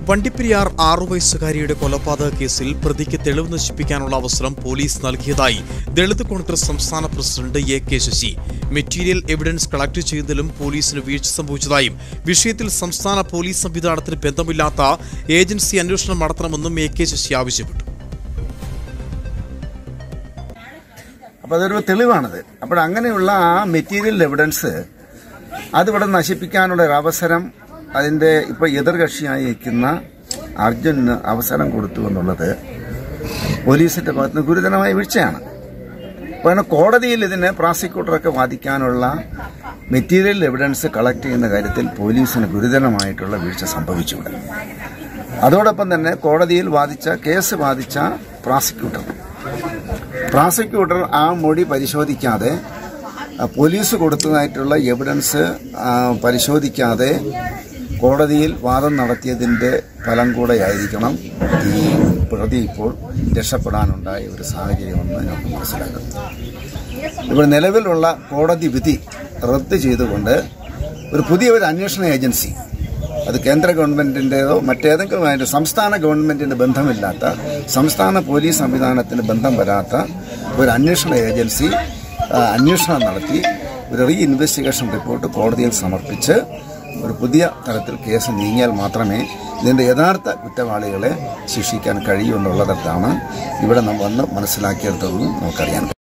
വണ്ടിപ്പെരിയാർ 6 വയസ്സുകാരിയുടെ കൊലപാതക കേസിൽ പ്രതിക്ക് തെളിവ് നശിപ്പിക്കാനുള്ള അവസരം പോലീസ് നൽകിയതായി ദളിത് കോൺഗ്രസ് സംസ്ഥാന president A K. Sasi. Material evidence collect ചെയ്തതിലും പോലീസിന് വീഴ്ച സംഭവിച്ചതായും വിഷയത്തിൽ സംസ്ഥാന പോലീസ് സംവിധാനത്തിന് ബന്ധമില്ലാത്ത ഏജൻസി അന്വേഷണം നടത്തണമെന്നും എ.കെ. ശശി ആവശ്യപ്പെട്ടു. അപ്പോൾ അതൊരു തെളിവാണത്. അപ്പോൾ അങ്ങനെയുള്ള ആ മെറ്റീരിയൽ എവിഡൻസ് അതിവിടെ നശിപ്പിക്കാനുള്ള ഒരു അവസരം അതിന്റെ ഇപ്പോൾ എതിർകക്ഷിയായി നിൽക്കുന്ന അർജുന് അവസരം കൊടുത്തു എന്നുള്ളത് പോലീസിന്റെ ഭാഗത്ത് നിന്ന് ഗുരുതരമായ വീഴ്ചയാണ്. അപ്പോൾ കോടതിയിൽ ഇതിന് പ്രോസിക്യൂട്ടറൊക്കെ വാദിക്കാനുള്ള മെറ്റീരിയൽ എവിഡൻസ് കളക്ട് ചെയ്യുന്ന കാര്യത്തിൽ പോലീസിന് ഗുരുതരമായിട്ടുള്ള വീഴ്ച സംഭവിച്ചിട്ടുണ്ട്. അതോടൊപ്പം തന്നെ കോടതിയിൽ കേസ് വാദിച്ച പ്രോസിക്യൂട്ടർ ആ മൊഴി പരിശോധിക്കാതെ പോലീസ് കൊടുത്തതായിട്ടുള്ള എവിഡൻസ് പരിശോധിക്കാതെ കോടതിയിൽ വാദം നടത്തിയതിന്റെ ഫലം കൂടെയായിരിക്കണം ഈ പ്രതി ഇപ്പോൾ രക്ഷപ്പെടാനുണ്ടായ ഒരു സാഹചര്യമെന്ന് നമുക്ക് മനസ്സിലാക്കുന്നു. ഇപ്പോൾ നിലവിലുള്ള കോടതി വിധി റദ്ദ് ചെയ്തുകൊണ്ട് ഒരു അന്വേഷണ ഏജൻസി, അത് കേന്ദ്ര ഗവൺമെന്റിന്റേതോ മറ്റേതെങ്കിലും സംസ്ഥാന ഗവൺമെന്റിന് ബന്ധമില്ലാത്ത, സംസ്ഥാന പോലീസ് സംവിധാനത്തിന് ബന്ധം വരാത്ത ഒരു അന്വേഷണ ഏജൻസി അന്വേഷണം നടത്തി ഒരു റീ ഇൻവെസ്റ്റിഗേഷൻ റിപ്പോർട്ട് കോടതിയിൽ സമർപ്പിച്ച് ഒരു പുതിയ തരത്തിൽ കേസ് നീങ്ങിയാൽ മാത്രമേ ഇതിന്റെ യഥാർത്ഥ കുറ്റവാളികളെ ശിക്ഷിക്കാൻ കഴിയൂ എന്നുള്ളതാണ് ഇവിടെ നമ്മൾ വന്ന് മനസ്സിലാക്കിയെടുത്തതെന്നും നമുക്കറിയാം.